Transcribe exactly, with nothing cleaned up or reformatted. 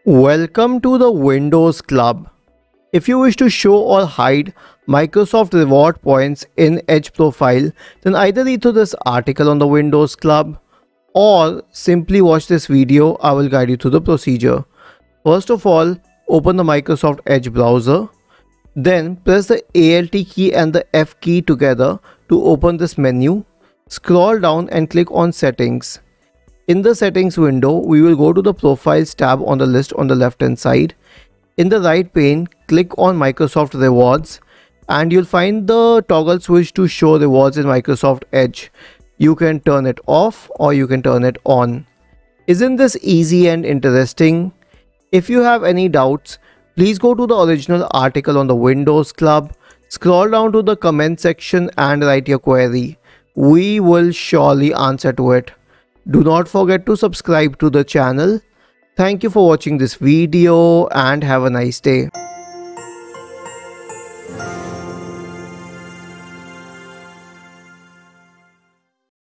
Welcome to the Windows Club. If you wish to show or hide Microsoft reward points in Edge profile, then either read through this article on the Windows Club or simply watch this video. I will guide you through the procedure. First of all, open the Microsoft Edge browser. Then press the Alt key and the F key together to open this menu. Scroll down and click on Settings. In the settings window, we will go to the Profiles tab on the list on the left hand side. In the right pane, click on Microsoft Rewards and you'll find the toggle switch to show rewards in Microsoft Edge. You can turn it off or you can turn it on. Isn't this easy and interesting? If you have any doubts, please go to the original article on the Windows Club, scroll down to the comment section and write your query. We will surely answer to it. Do not forget to subscribe to the channel. Thank you for watching this video and have a nice day.